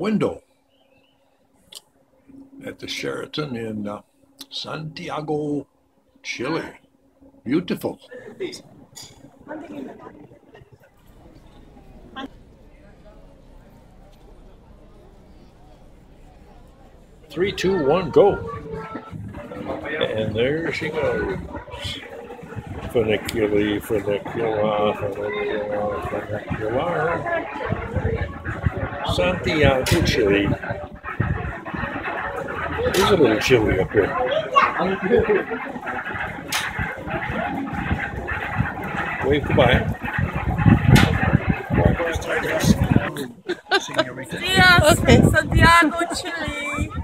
window at the Sheraton in Santiago, Chile. Beautiful. Three, two, one, go. And there she goes. Funiculi, funicula, funicula, funicular. Santiago, Chile. It is a little chilly up here. Wave goodbye. Yes, okay. Santiago, Chile.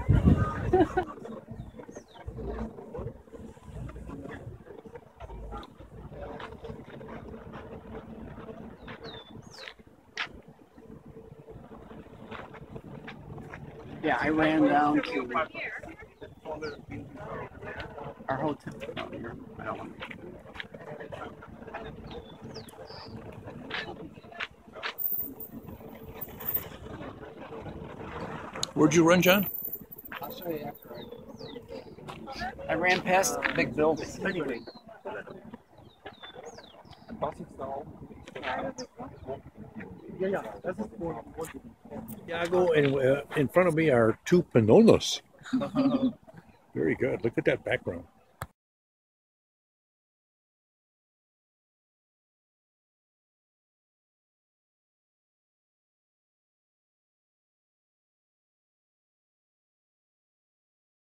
Yeah, I ran down to our hotel. Oh, here. I don't want to. Where'd you run, John? I'll show you after I ran past the big building. Anyway. Santiago, and in front of me are two panolas. Very good. Look at that background.